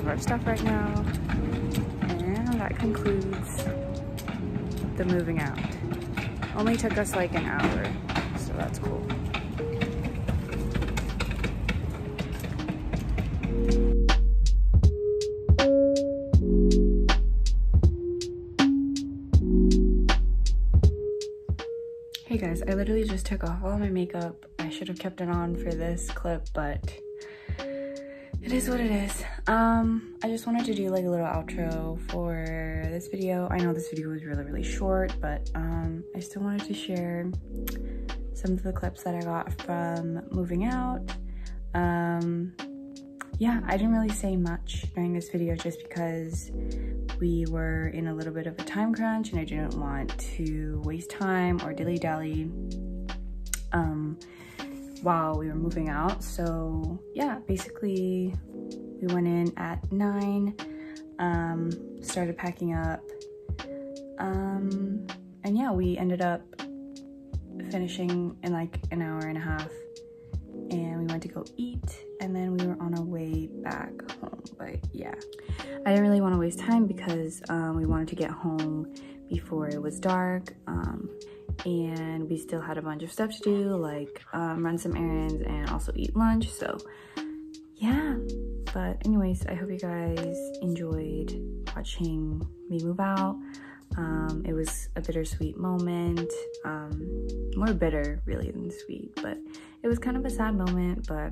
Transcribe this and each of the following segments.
our stuff right now. And that concludes the moving out. Only took us like an hour, so that's cool. Hey guys, I literally just took off all my makeup. I should have kept it on for this clip, but it is what it is. I just wanted to do like a little outro for this video. I know this video was really short, but I still wanted to share some of the clips that I got from moving out. Yeah, I didn't really say much during this video just because we were in a little bit of a time crunch and I didn't want to waste time or dilly-dally while we were moving out. So yeah, basically we went in at 9, started packing up, and yeah, we ended up finishing in like an hour and a half, and we went to go eat, and then we were on our way back home. But yeah, I didn't really want to waste time because we wanted to get home before it was dark, and we still had a bunch of stuff to do, like run some errands and also eat lunch. So yeah, but anyways, I hope you guys enjoyed watching me move out. It was a bittersweet moment, more bitter really than sweet, but it was kind of a sad moment. But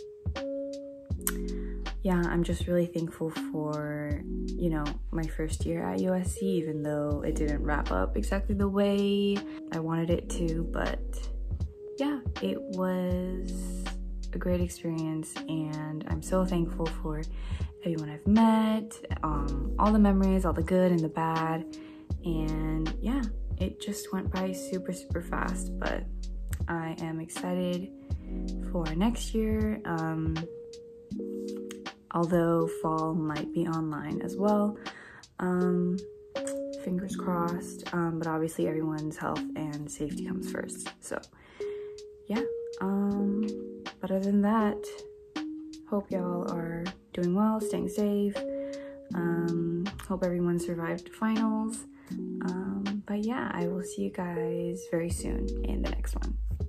yeah, I'm just really thankful for, you know, my first year at USC, even though it didn't wrap up exactly the way I wanted it to. But yeah, it was a great experience, and I'm so thankful for everyone I've met, all the memories, all the good and the bad. And yeah, it just went by super fast, but I am excited for next year. Although fall might be online as well, fingers crossed, but obviously everyone's health and safety comes first. So yeah, but other than that, hope y'all are doing well, staying safe. Hope everyone survived finals. But yeah, I will see you guys very soon in the next one.